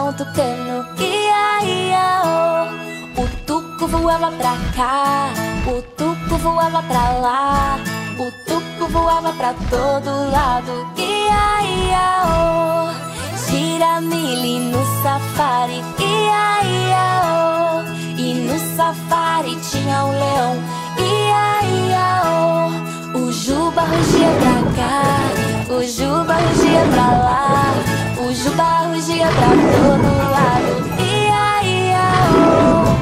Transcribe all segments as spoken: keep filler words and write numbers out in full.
um tucano, ia, ia, oh. O tuco voava pra cá, o tuco voava pra lá, o tuco voava pra todo lado, ia, ia, oh. Giramille no safari, ia, ia, oh. E no safari tinha um leão, ia, ia, oh. O Juba rugia pra cá, o Juba rugia pra lá, o Juba rugia pra todo lado, ia, ia, oh.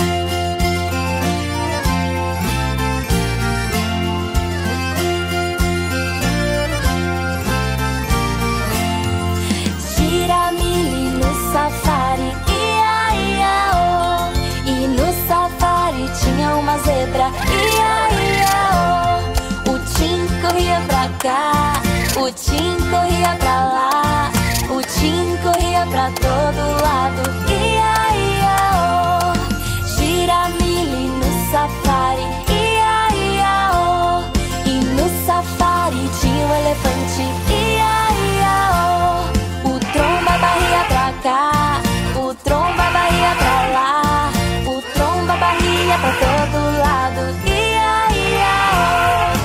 Giramille no safari, ia, ia, oh. E no safari tinha uma zebra, ia, ia, oh. O Tim corria pra cá, o Tim corria pra lá, o Tim corria pra todo lado, ia, ia, oh. Giramille no safari, ia, ia, oh. E no safari tinha um elefante, ia, ia, oh. O Tromba barria pra cá, o Tromba barria pra lá, o Tromba barria pra todo lado, ia, ia, oh.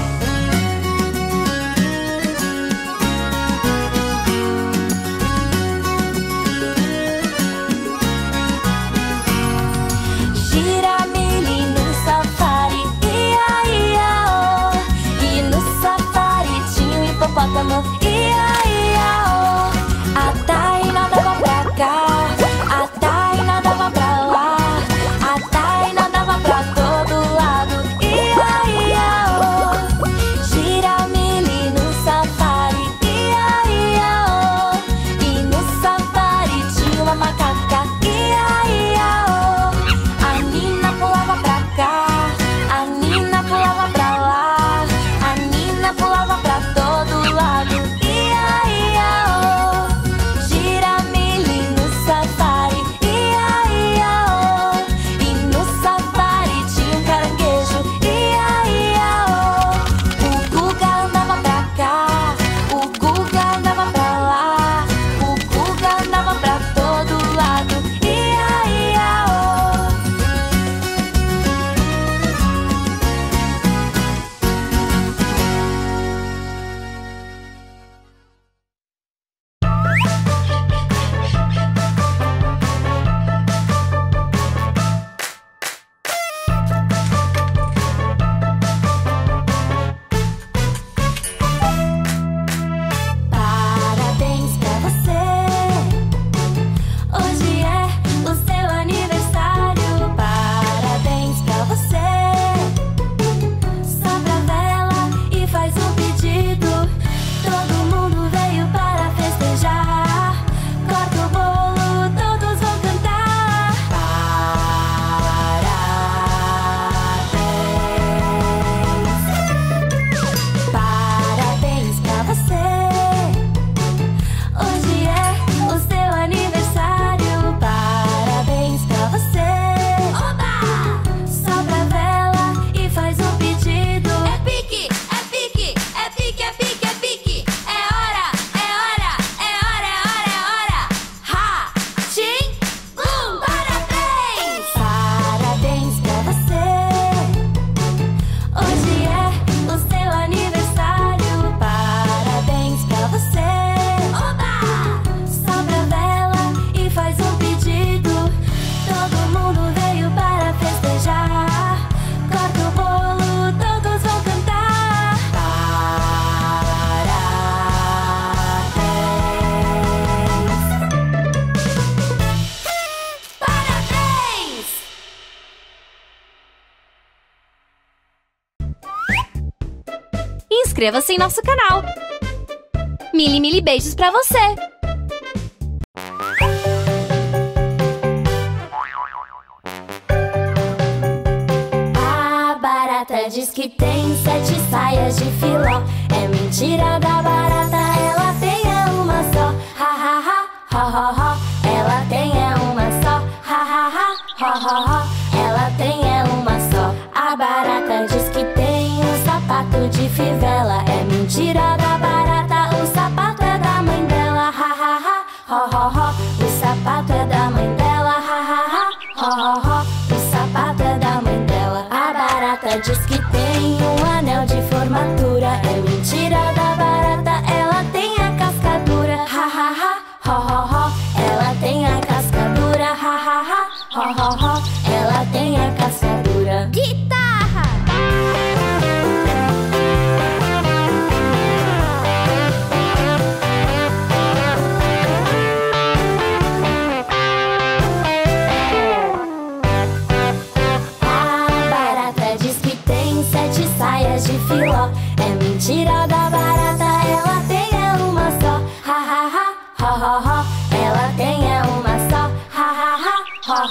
Giramille no safari, ia, ia, oh. E no safari tinha um hipopótamo, ia, ia, oh. A Tai nadava pra cá, a Tai nadava pra lá, a Tai nadava pra todo lado, ia, ia, oh. Giramille no safari, ia, ia, oh. E no safari tinha uma macaca, ia, ia, oh. A Nina pulava pra cá, a Nina pulava pra lá, a Nina pulava pra todo lado, ia, ia, oh. Giramille no safari, ia, ia, oh. E no safari tinha um caranguejo, ia, ia, oh. O Guga andava pra cá, o Guga andava pra lá, o Guga andava pra todo lado, ia, ia, oh. Parabéns pra você, hoje é o seu aniversário. Parabéns pra você, sopra a vela e faz um pedido. Todo mundo veio para festejar. Corta o bolo, todos vão cantar. Parabéns. Parabéns pra você, hoje é o seu aniversário. Parabéns pra você. Oba! Sopra a vela e faz um pedido. É pique, é pique, é pique, é pique, é pique. É hora, é hora, é hora, é hora, é hora. Ha! Tim! Bum! Parabéns! Parabéns pra você, hoje é o seu aniversário. Parabéns pra você. Oba! Sopra a vela e faz um pedido. Todo mundo veio para festejar. Corta o bolo, todos vão cantar. Parabéns! Parabéns! Inscreva-se em nosso canal. Mili, mili beijos pra você. A barata diz que tem sete saias de filó. É mentira da barata, ela tem é uma só. Ha, ha, ha, ho, ho, ho. Ela tem é uma só. Ha, ha, ha, ho, ho, ho. Ela tem é uma só. A barata diz que tem um sapato de fivela. É mentira da barata, o sapato é da mãe dela. Ha, ha, ha, ho, ho, ho. O sapato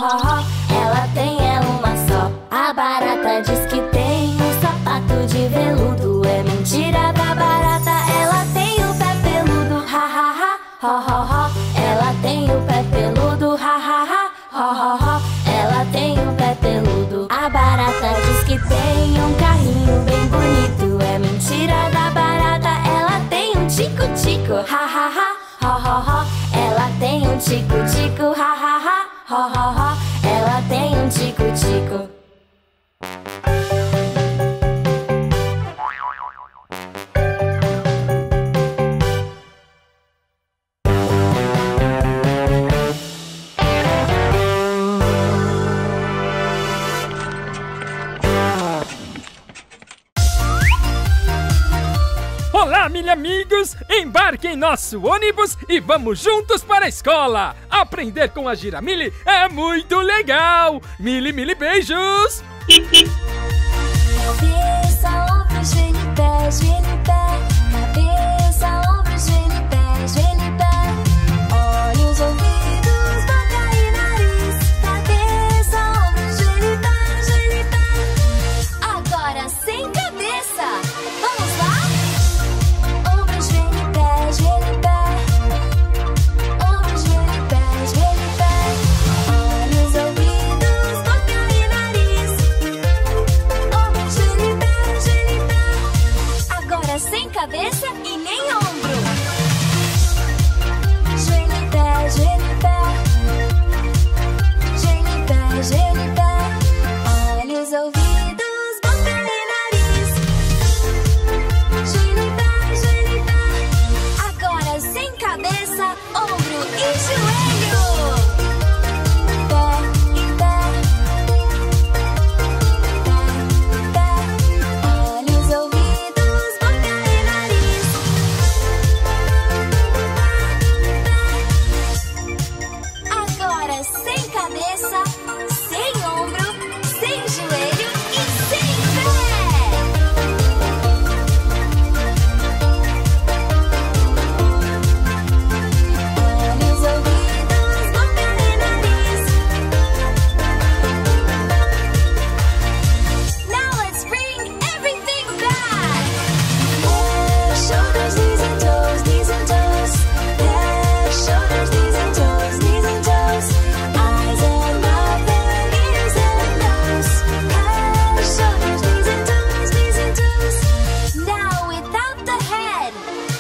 ho, ho. Ela tem é uma só. A barata diz que tem um sapato de veludo. É mentira da barata, ela tem o pé peludo. Ha, ha, ha, ho, ho, ho. Ela tem o pé peludo. Ha, ha, ha, ho, ho, ho. Ela tem o pé peludo. A barata diz que tem um carrinho bem bonito. É mentira da barata, ela tem um tico-tico. Ha, ha, ha, ho, ho, ho. Ela tem um tico-tico. Ha, ha, ha, ho, ho, ho. Ela tem um tico-tico. Olá, mil amigos! Embarque em nosso ônibus e vamos juntos para a escola! Aprender com a Giramille é muito legal! Mili, mili, beijos! Cabeça, ombro, joelho e pé, joelho e pé. Cabeça, ombro, joelho e pé, joelho e pé. Olhos, ouvidos, boca e nariz. Cabeça, ombro, joelho e pé, joelho e pé. Agora sem cabeça! Vamos lá? Ombro, joelho e pé, joelho e pé. Ombro, joelho e pé, joelho e pé. Olhos, ouvidos, boca e nariz. Ombro, joelho e pé, joelho e pé. Agora sem cabeça e nem ombro. Joelho e pé, joelho e pé. Joelho e pé, joelho e pé. Olhos, ouvidos, boca e nariz. Joelho e pé, joelho e pé. Agora sem cabeça, ombro e joelho. Pé e pé. Pé, pé. Olhos, ouvidos, boca e nariz. Pé, pé. Agora sem cabeça, sem ombro, sem joelho e sem pé. Olhos, ouvidos, boca e nariz. Now let's bring everything back. Head, shoulders, knees and toes, knees and toes. Head, shoulders, knees and toes, knees and toes. Eyes and mouth and ears and nose. Head, shoulders, knees and toes, knees and toes. Now without the head.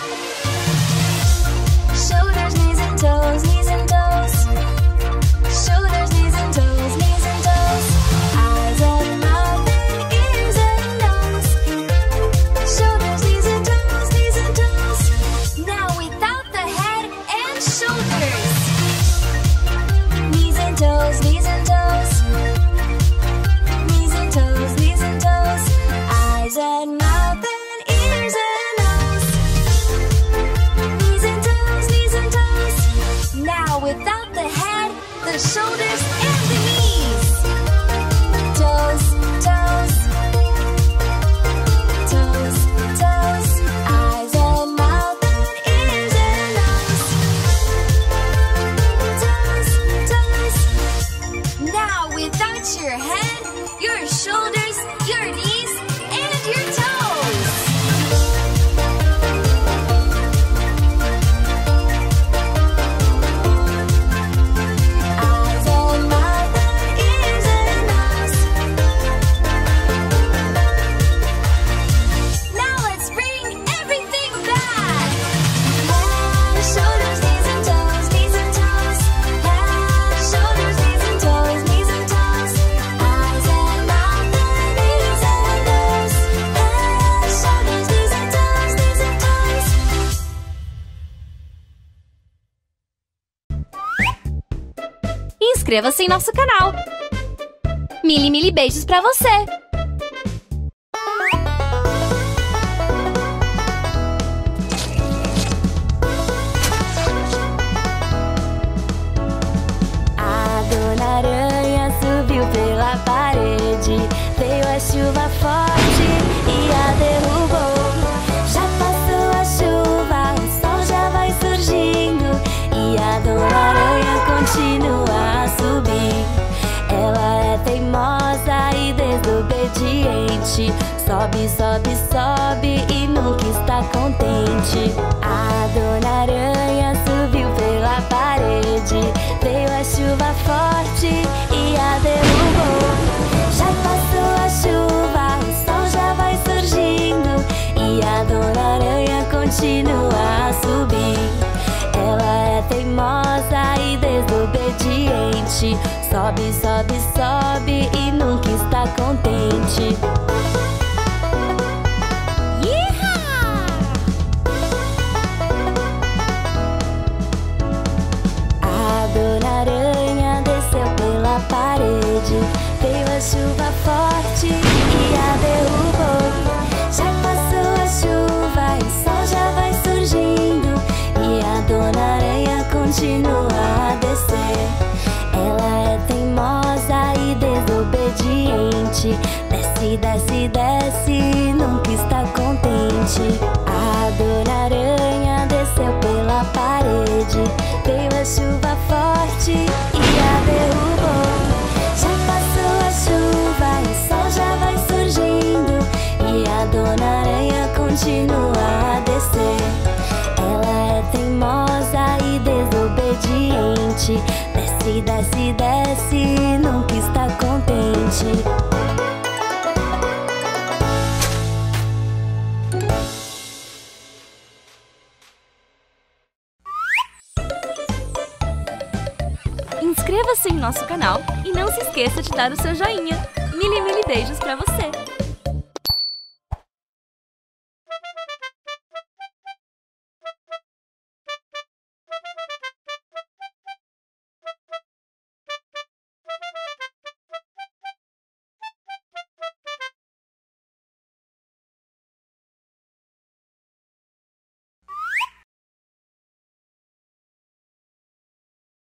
Shoulders, knees and toes, knees and toes. Shoulders, knees and toes, knees and toes. Eyes and mouth and ears and nose. Shoulders, knees and toes, knees and toes. Now without the head and shoulders. Knees and toes, knees and toes. Knees and toes, knees and toes. Eyes and mouth and ears and nose. Knees and toes, knees and toes. Now without the head, the shoulders and the knees. Toes, toes. Toes, toes. Eyes and mouth and ears and nose. Toes, toes. Now without your head, your shoulders, your knees, and your toes. Eyes and mouth and ears and nose. Now let's bring everything back. Head, shoulders, knees and toes, knees and toes. Head, shoulders, knees and toes, knees and toes. Eyes and mouth and ears and nose. Head, shoulders, knees and toes, knees and toes. Inscreva-se em nosso canal. Mili, mili, beijos pra você. A Dona Aranha subiu pela parede. Veio a chuva forte e a derrubou. Já passou a chuva, o sol já vai surgindo. E a Dona Aranha continua a subir. contente. Sobe, sobe, sobe e nunca está contente. A Dona Aranha subiu pela parede, veio a chuva forte e a derrubou. Já passou a chuva, o sol já vai surgindo e a Dona Aranha continua a subir. Ela é teimosa e desobediente. Sobe, sobe, sobe e nunca está contente. Iha! A Dona Aranha desceu pela parede, veio a chuva forte e a derrubou. Já passou a chuva e o sol já vai surgindo e a Dona Aranha continua a descer. Ela é teimosa e desobediente. Desce, desce, desce, nunca está contente. A Dona Aranha desceu pela parede, veio a chuva forte e a derrubou. Já passou a chuva e o sol já vai surgindo e a Dona Aranha continua a descer. Ela é teimosa e desobediente. Desce, desce, desce, nunca está contente. Inscreva-se em nosso canal e não se esqueça de dar o seu joinha. Mili, mili beijos pra você!